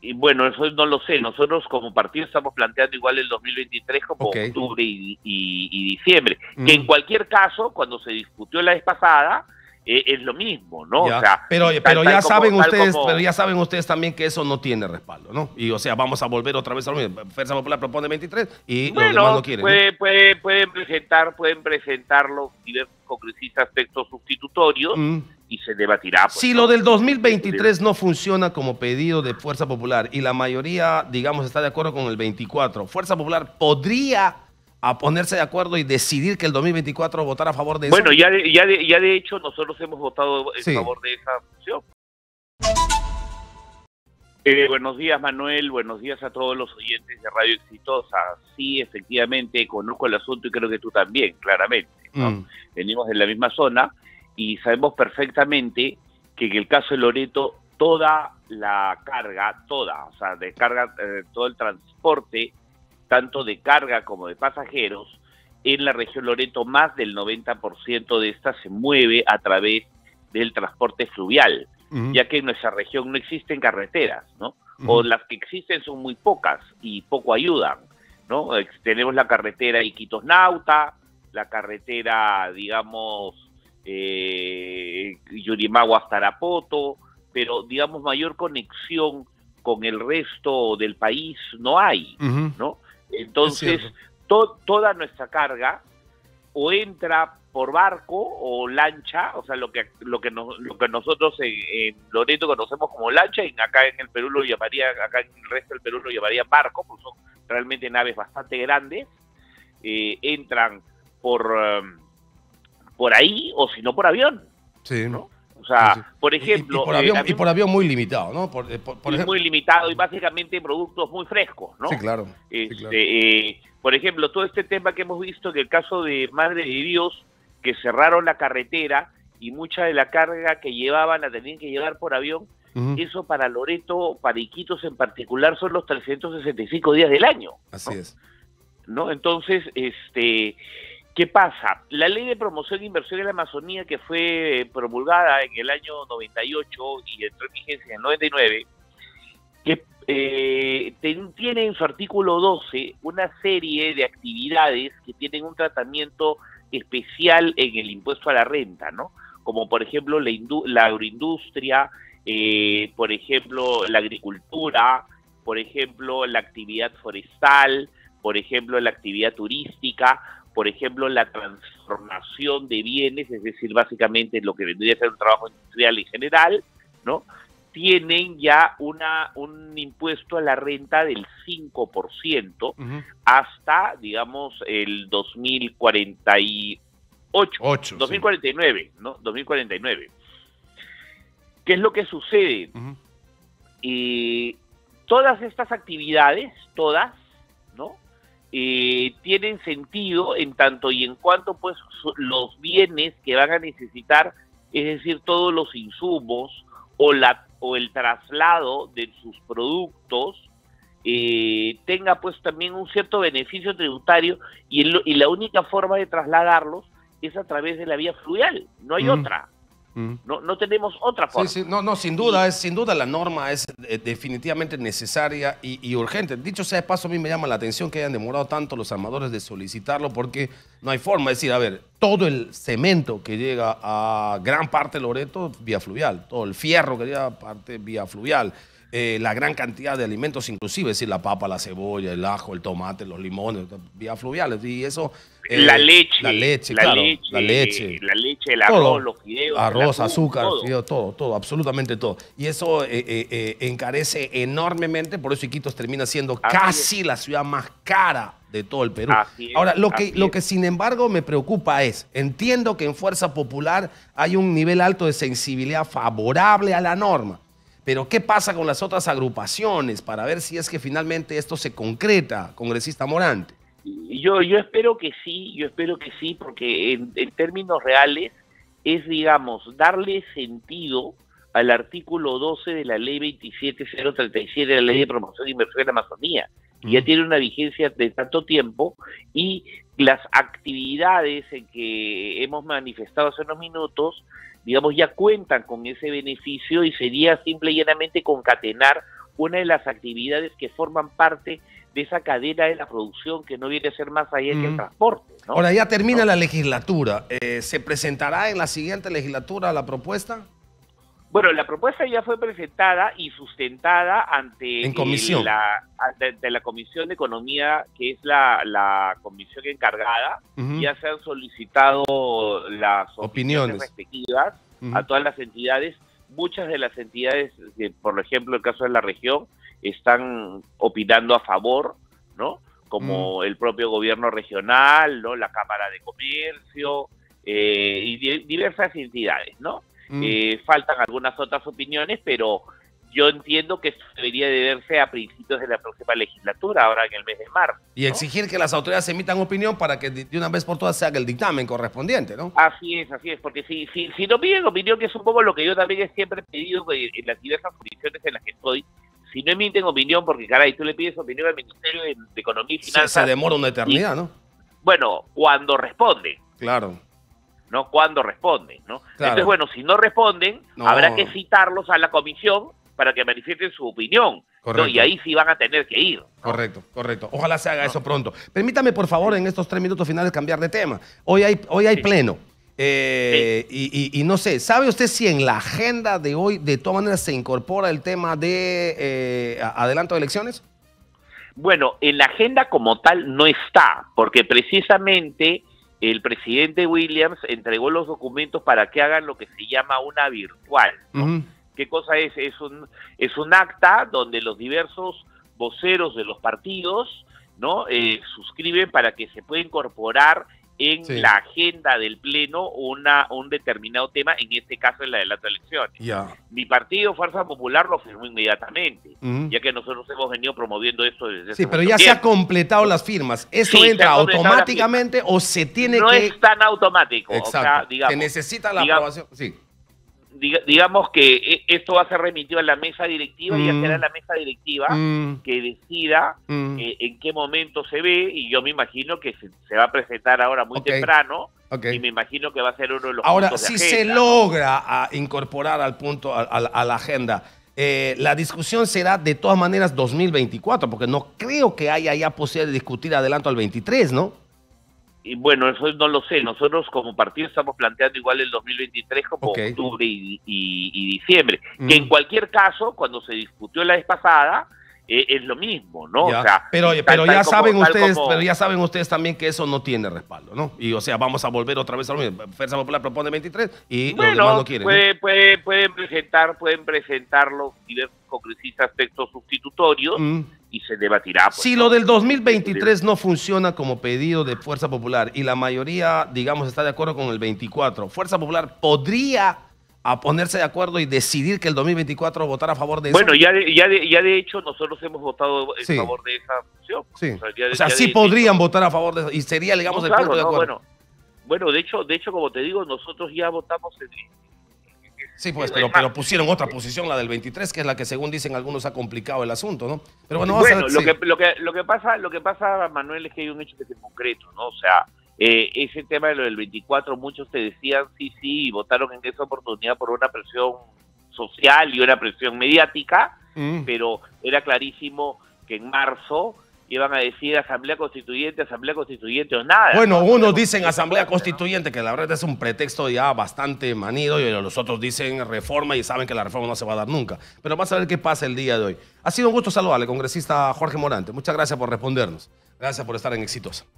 Y bueno, eso no lo sé. Nosotros como partido estamos planteando igual el 2023 como Ok. octubre y diciembre. Que en cualquier caso, cuando se discutió la vez pasada, es lo mismo, ¿no? O Ya, sea, pero ya saben tal ustedes, como pero ya saben ustedes también que eso no tiene respaldo, ¿no? Y o sea, vamos a volver otra vez a lo mismo. Fuerza Popular propone 23 y los demás no bueno, quieren, ¿no? pueden presentar los diversos congresistas textos sustitutorios Mm. y se debatirá, pues, Si ¿no? lo del 2023 no funciona como pedido de Fuerza Popular y la mayoría, digamos, está de acuerdo con el 24, Fuerza Popular podría ponerse de acuerdo y decidir que el 2024 votar a favor de eso. Bueno, ya de hecho nosotros hemos votado en Sí. favor de esa opción. Buenos días, Manuel. Buenos días a todos los oyentes de Radio Exitosa. Sí, efectivamente, conozco el asunto y creo que tú también, claramente, ¿no? Venimos de la misma zona y sabemos perfectamente que en el caso de Loreto, toda la carga, o sea, de carga, todo el transporte, tanto de carga como de pasajeros, en la región Loreto, más del 90% de esta se mueve a través del transporte fluvial. Ya que en nuestra región no existen carreteras, ¿no? O las que existen son muy pocas y poco ayudan, ¿no? Tenemos la carretera Iquitos-Nauta, la carretera, digamos, Yurimagua-Tarapoto, pero, digamos, mayor conexión con el resto del país no hay, ¿no? Entonces, toda nuestra carga o entra por barco o lancha, o sea, lo que nosotros en Loreto conocemos como lancha, y acá en el Perú lo llamaría, acá en el resto del Perú lo llamarían barco, porque son realmente naves bastante grandes, entran por ahí, o si no por avión, Sí. ¿no? O sea, Sí. por ejemplo... Y por avión muy limitado, ¿no? Por ejemplo. Muy limitado y básicamente productos muy frescos, ¿no? Sí, claro. Sí, claro. Por ejemplo, todo este tema que hemos visto en el caso de Madre de Dios, que cerraron la carretera y mucha de la carga que llevaban la tenían que llevar por avión, eso para Loreto, para Iquitos en particular, son los 365 días del año, ¿no? Así es. ¿No? Entonces, ¿qué pasa? La Ley de Promoción e Inversión en la Amazonía, que fue promulgada en el año 98 y entró en vigencia en el 99, que tiene en su artículo 12 una serie de actividades que tienen un tratamiento especial en el impuesto a la renta, ¿no? Como por ejemplo la agroindustria, por ejemplo la agricultura, por ejemplo la actividad forestal, por ejemplo la actividad turística, por ejemplo la transformación de bienes, es decir, básicamente lo que vendría a ser un trabajo industrial en general, ¿no? Tienen ya un impuesto a la renta del 5% hasta, digamos, el 2048, 2049, sí. ¿No? 2049. ¿Qué es lo que sucede? Todas estas actividades, ¿no? Tienen sentido en tanto y en cuanto, pues, los bienes que van a necesitar, es decir, todos los insumos, o el traslado de sus productos tenga pues también un cierto beneficio tributario y la única forma de trasladarlos es a través de la vía fluvial, no hay otra. No tenemos otra forma. Sí, no, sin duda, sin duda la norma es definitivamente necesaria y urgente. Dicho sea de paso, a mí me llama la atención que hayan demorado tanto los armadores de solicitarlo porque no hay forma. Es decir, a ver, todo el cemento que llega a gran parte de Loreto, vía fluvial. Todo el fierro que llega a parte, vía fluvial. La gran cantidad de alimentos, inclusive, es decir, la papa, la cebolla, el ajo, el tomate, los limones, vía fluviales. Y eso... la leche, el arroz, todo, los fideos, arroz, atún, azúcar, todo. Fideo, todo, absolutamente todo. Y eso encarece enormemente, por eso Iquitos termina siendo casi la ciudad más cara de todo el Perú. Ahora, lo que sin embargo me preocupa es, entiendo que en Fuerza Popular hay un nivel alto de sensibilidad favorable a la norma, pero ¿qué pasa con las otras agrupaciones para ver si es que finalmente esto se concreta, congresista Morante? Yo espero que sí, porque en términos reales es, digamos, darle sentido al artículo 12 de la ley 27037 de la Ley de Promoción e Inversión en la Amazonía, que ya tiene una vigencia de tanto tiempo, y las actividades en que hemos manifestado hace unos minutos, digamos, ya cuentan con ese beneficio y sería simple y llanamente concatenar una de las actividades que forman parte de esa cadena de la producción que no viene a ser más allá que el transporte, ¿no? Ahora ya termina la legislatura. ¿Se presentará en la siguiente legislatura la propuesta? Bueno, la propuesta ya fue presentada y sustentada ante en comisión. ante la Comisión de Economía, que es la comisión encargada. Ya se han solicitado las opiniones respectivas a todas las entidades. Muchas de las entidades, por ejemplo, el caso de la región, están opinando a favor, ¿no? Como el propio gobierno regional, ¿no? La Cámara de Comercio y diversas entidades, ¿no? Faltan algunas otras opiniones, pero yo entiendo que esto debería de verse a principios de la próxima legislatura, ahora en el mes de marzo, ¿no? Y exigir que las autoridades emitan opinión para que de una vez por todas se haga el dictamen correspondiente, ¿no? Así es, porque si no piden opinión, que es un poco lo que yo también siempre he pedido en las diversas jurisdicciones en las que estoy, si no emiten opinión, porque caray, tú le pides opinión al Ministerio de Economía y Finanzas. Se demora una eternidad, ¿no? Bueno, cuando responden. Claro. ¿No? Cuando responden, ¿no? Claro. Entonces, bueno, si no responden, habrá que citarlos a la comisión para que manifiesten su opinión, ¿no? Y ahí sí van a tener que ir, ¿no? Correcto. Ojalá se haga eso pronto. Permítame, por favor, en estos 3 minutos finales cambiar de tema. Hoy hay pleno. Y no sé, ¿sabe usted si en la agenda de hoy de todas maneras se incorpora el tema de adelanto de elecciones? Bueno, en la agenda como tal no está, porque precisamente el presidente Williams entregó los documentos para que hagan lo que se llama una virtual, ¿no? ¿Qué cosa es? Es un acta donde los diversos voceros de los partidos, ¿no? Suscriben para que se pueda incorporar en la agenda del Pleno un determinado tema, en este caso en la adelanto de elecciones. Mi partido, Fuerza Popular, lo firmó inmediatamente, ya que nosotros hemos venido promoviendo esto desde hace pero ya se ha completado las firmas. ¿Eso entra automáticamente o se tiene no es tan automático. Exacto. O sea, digamos, se necesita la aprobación. Digamos que esto va a ser remitido a la mesa directiva y ya será la mesa directiva que decida en qué momento se ve, y yo me imagino que se va a presentar ahora muy temprano, y me imagino que va a ser uno de los ahora, puntos de si agenda, se logra incorporar al punto a la agenda, la discusión será de todas maneras 2024, porque no creo que haya ya posibilidad de discutir adelanto al 23, ¿no? Y bueno, eso no lo sé. Nosotros como partido estamos planteando igual el 2023 como octubre y diciembre. Que en cualquier caso, cuando se discutió la vez pasada, es lo mismo, ¿no? O sea, pero ya saben ustedes también que eso no tiene respaldo, ¿no? Y o sea, vamos a volver otra vez a lo mismo. Fuerza Popular propone 23 y los demás no quieren. Pueden presentar los diversos congresistas textos sustitutorios y se debatirá. Pues, si lo del 2023 no funciona como pedido de Fuerza Popular y la mayoría, digamos, está de acuerdo con el 24, ¿Fuerza Popular podría ponerse de acuerdo y decidir que el 2024 votar a favor de eso? Bueno, ya de hecho nosotros hemos votado en favor de esa opción. O sea, sí podrían votar a favor de eso y sería, digamos, el punto de acuerdo. Bueno, de hecho, como te digo, nosotros ya votamos Sí, pues, pero pusieron otra posición, la del 23, que es la que según dicen algunos ha complicado el asunto, ¿no? Pero bueno, lo que pasa, Manuel, es que hay un hecho que es en concreto, ¿no? O sea, ese tema de lo del 24, muchos te decían sí, y votaron en esa oportunidad por una presión social y una presión mediática, pero era clarísimo que en marzo iban a decir asamblea constituyente o nada. Bueno, unos dicen asamblea constituyente, que la verdad es un pretexto ya bastante manido, y los otros dicen reforma y saben que la reforma no se va a dar nunca. Pero vamos a ver qué pasa el día de hoy. Ha sido un gusto saludarle, congresista Jorge Morante. Muchas gracias por respondernos. Gracias por estar en Exitosa.